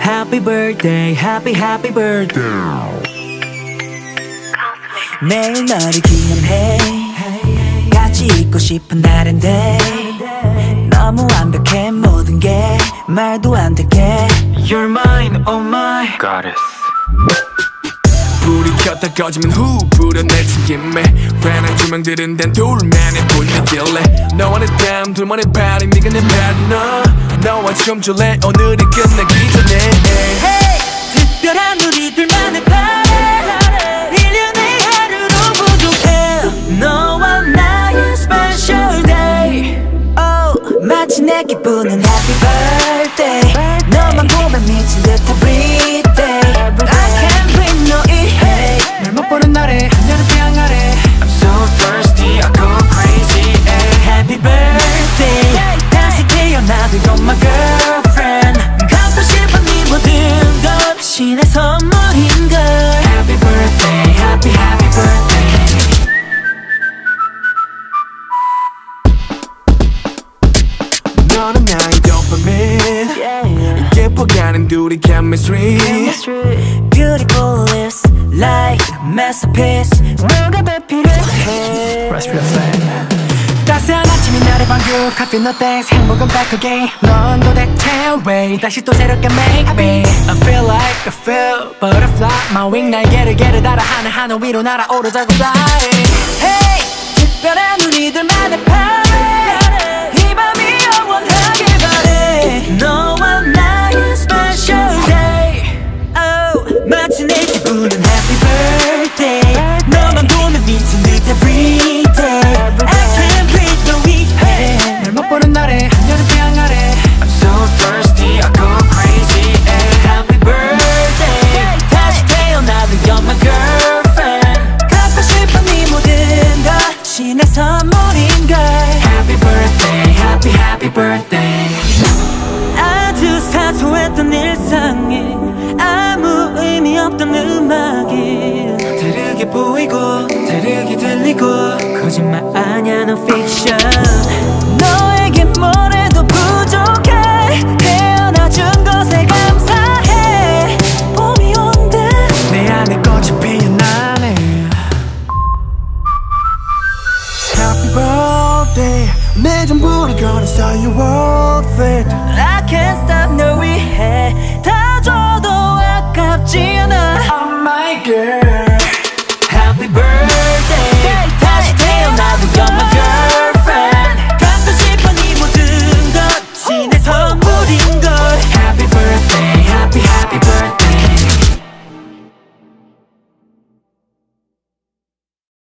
Happy birthday, happy birthday. 매일 너를 기념해 같이 있고 싶은 날인데 너무 완벽해 모든 게 말도 안 되게 You're mine, oh my goddess. 불이 켰다 꺼지면 후 불어내친 김에 환한 조명들은 단 둘만의 분위기래 너와의 땀 둘만의 party 네가 내 partner 너와 춤출래 오늘이 끝나기 전에 Hey 특별한 우리 둘만의 party 1년의 하루로 부족해 너와 나의 special day Oh 마치 내 기분은 happy birthday 너만 보면 미친 듯 every day I can't breathe no 이해 널 못 보는 날에 하늘을 태양 아래 I'm so thirsty I go crazy Happy birthday 다시 태어나도 you're my girlfriend 갖고 싶은 네 모든 것 신의 선물인걸 Happy birthday happy birthday 너는 나의 도파민 예뻐가는 둘이 chemistry Beautiful lips like masterpiece 뭐가 더 필요해 따스한 아침이 나를 반겨 Coffee no thanks 행복은 back again 넌 도대체 왜 다시 또 새롭게 make me I feel like I feel butterfly My wing 날개를 달아 하늘 위로 날아오르자고 fly Hey 특별한 우리들만의 party 이 밤이 영원하길 바래 너와 나의 special day Oh 마치 내 기분은 happy birthday 너만 보면 미친 듯 every day I can't breathe no 이해 널 못 보는 날에 하늘을 태양 아래 I'm so thirsty I go crazy Happy birthday 다시 태어나도 you're my girlfriend 갖고 싶은 네 모든 것 신의 선물인걸 Happy birthday happy birthday 아주 사소했던 일상에 아무 의미 없던 음악이 다르게 보이고 다르게 들리고 거짓말 아냐 no fiction 너에게 뭘 해도 부족해 태어나준 것에 감사해 봄이 온다 내 안에 꽃이 피어나네 Happy birthday 내 전부를 걸었어 you worth it I can't stop 널 위해 다 줘도 아깝지 않아 Oh my girl